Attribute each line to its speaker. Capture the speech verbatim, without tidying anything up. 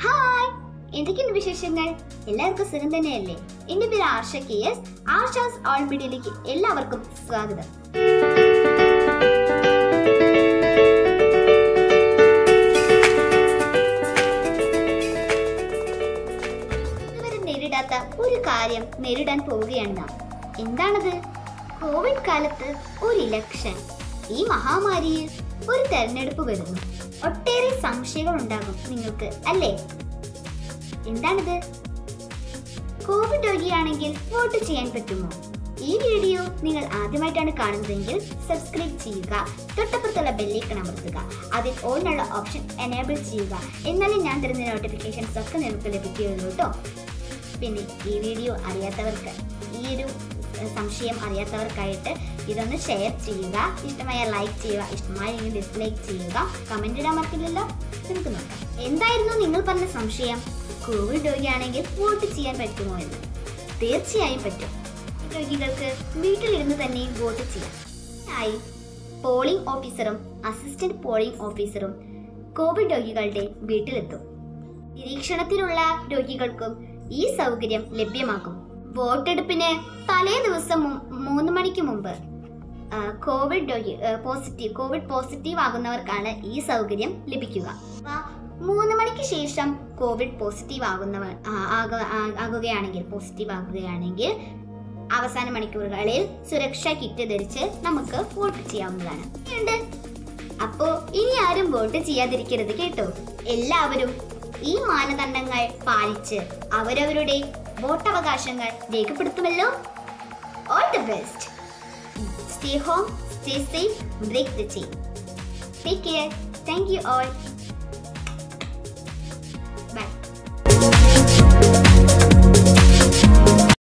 Speaker 1: Hi, എന്തൊക്കെയുണ്ട് വിശേഷങ്ങൾ? എല്ലാവർക്കും സുഖം തന്നെയല്ലേ? എന്റെ പേര് Arsha K S. Arsha's all മീഡിയയിലേക്ക് എല്ലാവർക്കും സ്വാഗതം. ഇതുവരെ നേരിടാത്ത ഒരു കാര്യം നേരിടാൻ പോവുകയാണ് നാം. എന്താണത്? കോവിഡ് കാലത്ത് ഒരു ഇലക്ഷൻ. ഈ മഹാമാരിയിൽ ഒരു തെരഞ്ഞെടുപ്പ് വരുന്നു. ഒട്ടേറെ സംശയങ്ങൾ ഉണ്ടാകും നിങ്ങൾക്ക്, അല്ലേ? എന്താണിത്? കോവിഡ് രോഗിയാണെങ്കിൽ വോട്ട് ചെയ്യാൻ പറ്റുമോ? ഈ വീഡിയോ നിങ്ങൾ ആദ്യമായിട്ടാണ് കാണുന്നതെങ്കിൽ സബ്സ്ക്രൈബ് ചെയ്യുക, തൊട്ടപ്പുറത്തുള്ള ബെല്ലൈക്കൺ അമർത്തുക, അതിൽ ഓളിനുള്ള ഓപ്ഷൻ എനേബിൾ ചെയ്യുക. എന്നാലേ ഞാൻ തരുന്ന നോട്ടിഫിക്കേഷൻസ് ഒക്കെ നിങ്ങൾക്ക് ലഭിക്കുകയുള്ളൂ കേട്ടോ. പിന്നെ ഈ വീഡിയോ അറിയാത്തവർക്ക്, ഈ ഒരു സംശയം അറിയാത്തവർക്കായിട്ട് ഇതൊന്ന് ഷെയർ ചെയ്യുക. ഇഷ്ടമായ ലൈക്ക് ചെയ്യുക, ഇഷ്ടമായെങ്കിൽ ഡിസ്ലൈക്ക് ചെയ്യുക. കമന്റ് ഇടാൻ മറക്കില്ലല്ലോ. നമുക്ക് നോക്കാം. എന്തായിരുന്നു നിങ്ങൾ പറഞ്ഞ സംശയം? കോവിഡ് രോഗിയാണെങ്കിൽ വോട്ട് ചെയ്യാൻ പറ്റുമോ എന്ന്. തീർച്ചയായും പറ്റും. രോഗികൾക്ക് വീട്ടിലിരുന്ന് തന്നെ വോട്ട് ചെയ്യാം. ആയി പോളിംഗ് ഓഫീസറും അസിസ്റ്റന്റ് പോളിംഗ് ഓഫീസറും കോവിഡ് രോഗികളുടെ വീട്ടിലെത്തും. നിരീക്ഷണത്തിലുള്ള രോഗികൾക്കും ഈ സൗകര്യം ലഭ്യമാക്കും. വോട്ടെടുപ്പിന് തലേ ദിവസം മൂന്ന് മണിക്ക് മുമ്പ് കോവിഡ് രോഗി പോസിറ്റീവ് കോവിഡ് പോസിറ്റീവ് ആകുന്നവർക്കാണ് ഈ സൗകര്യം ലഭിക്കുക. മൂന്ന് മണിക്ക് ശേഷം കോവിഡ് പോസിറ്റീവ് ആകുന്നവർ ആകുകയാണെങ്കിൽ പോസിറ്റീവ് ആകുകയാണെങ്കിൽ അവസാന മണിക്കൂറുകളിൽ സുരക്ഷാ കിറ്റ് ധരിച്ച് നമുക്ക് വോട്ട് ചെയ്യാവുന്നതാണ്. അപ്പോ ഇനി ആരും വോട്ട് ചെയ്യാതിരിക്കരുത് കേട്ടോ. എല്ലാവരും ഈ മാനദണ്ഡങ്ങൾ പാലിച്ച് അവരവരുടെ വോട്ടവകാശങ്ങൾ രേഖപ്പെടുത്തുമല്ലോ. All the best. Stay home, stay safe, break the chain. Take care. Thank you all.